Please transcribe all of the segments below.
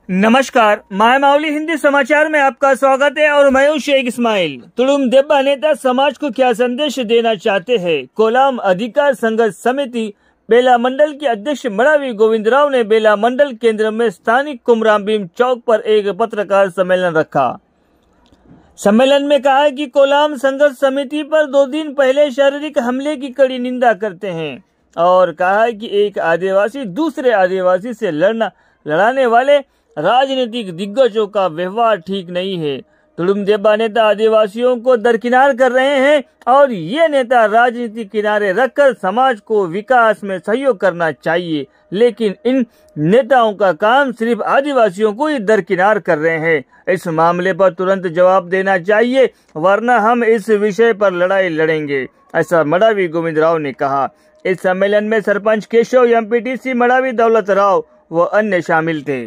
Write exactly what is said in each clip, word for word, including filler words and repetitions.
नमस्कार, माय माउली हिंदी समाचार में आपका स्वागत है और मैं हूं शेख इस्माइल। तुडुम देब्बा नेता समाज को क्या संदेश देना चाहते हैं? कोलाम अधिकार संघर्ष समिति बेला मंडल के अध्यक्ष मड़ावी गोविंदराव ने बेला मंडल केंद्र में स्थानिक कुमराम भीम चौक पर एक पत्रकार सम्मेलन रखा। सम्मेलन में कहा है कि कोलाम संघर्ष समिति पर दो दिन पहले शारीरिक हमले की कड़ी निंदा करते हैं और कहा है कि एक आदिवासी दूसरे आदिवासी से लड़ना लड़ाने वाले राजनीतिक दिग्गजों का व्यवहार ठीक नहीं है। तुडुम देब्बा नेता आदिवासियों को दरकिनार कर रहे हैं और ये नेता राजनीति किनारे रखकर समाज को विकास में सहयोग करना चाहिए, लेकिन इन नेताओं का काम सिर्फ आदिवासियों को ही दरकिनार कर रहे हैं। इस मामले पर तुरंत जवाब देना चाहिए, वरना हम इस विषय पर लड़ाई लड़ेंगे, ऐसा मड़ावी गोविंदराव ने कहा। इस सम्मेलन में सरपंच केशव, एमपीटीसी मड़ावी दौलत राव व अन्य शामिल थे।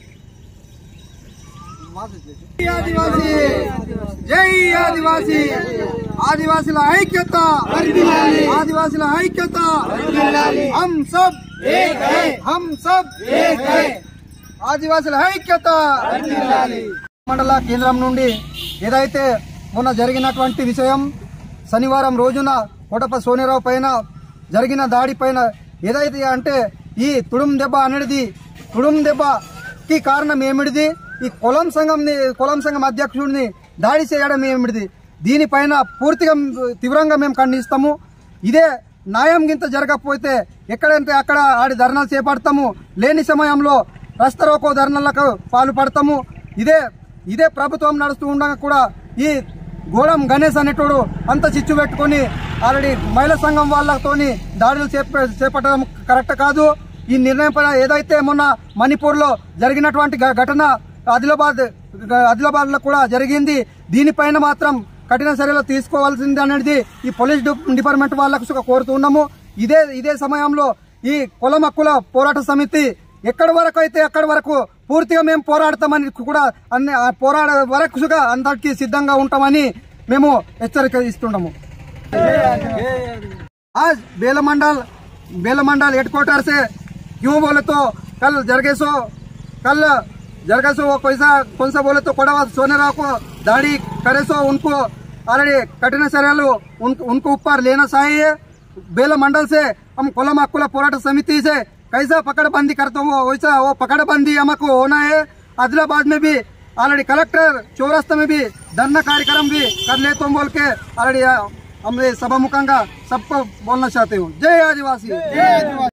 आदिवासी जय आदिवासी आदिवासी ऐक्यता आदिवासी ऐक्यता हम सब एक है हम सब एक है ఆదివాసీ ఐక్యత మండల కేంద్రం నుండి ఏదైతే మొన్న జరిగినటువంటి విషయం శనివారం రోజున కోటప్ప సోనిరావు పైన జరిగిన దాడి పైన ఏదైతే అంటే ఈ తుడుం దెబ్బ అనేది తుడుం దెబ్బకి కారణం ఏమిటిది, ఈ కొలం సంఘం కొలం సంఘం అధ్యక్షుడిని దాడి చేయడం ఏమిటిది, దీనిపైన పూర్తిగా తీవ్రంగా మేము ఖండిస్తాము। ఇదే న్యాయం గింత జరగకపోతే ఎక్కడంటే అక్కడ ఆడి ధర్నాలు చేపడతాము, లేని సమయంలో రస్తరోకో ధర్నాలకు పాల్పడతాము। ఇదే ఇదే ప్రభుత్వం నడుస్తూ ఉండగా కూడా ఈ గోడం గణేష్ అనేటోడు అంత చిచ్చు పెట్టుకుని ఆల్రెడీ మహిళా సంఘం వాళ్ళతోని దాడులు చేపట్టడం కరెక్ట్ కాదు। ఈ నిర్ణయం పైన ఏదైతే మొన్న మణిపూర్ లో జరిగినటువంటి ఘటన ఆదిలాబాద్ ఆదిలాబాద్ లో కూడా జరిగింది, దీనిపైన మాత్రం కఠిన చర్యలు తీసుకోవాల్సింది అనేది ఈ పోలీస్ డిపార్ట్మెంట్ వాళ్ళకు కోరుతున్నాము। ఇదే ఇదే సమయంలో ఈ కులం హక్కుల పోరాట సమితి ఎక్కడి వరకు అయితే అక్కడి వరకు పూర్తిగా మేము పోరాడతామని కూడా అన్ని పోరాడ వరకుగా అందరికీ సిద్ధంగా ఉంటామని మేము హెచ్చరిక ఇస్తున్నాము। आज बेला मंडल बेला मंडल हेडक्वार्टर से क्यों बोले तो कल जरगेसो कल जरगेसो वो पैसा कौन सा बोले तो कोड़वा सोनेराव को दाढ़ी करे सो उनको ऑलरेडी कठिन चर्यలు उन, उनको ऊपर लेना चाहिए। बेला मंडल से हम कोलम हక్కుల పోరాట समिति से कैसा पकड़बंदी करते हो वैसा वो पकड़बंदी हमको होना है। आदिलाबाद में भी ऑलरेडी कलेक्टर चौरास्ता में भी धरना कार्यक्रम भी कर ले तुम बोल के ऑलरेडी हम सभामुखंगा सबको बोलना चाहते हो। जय आदिवासी।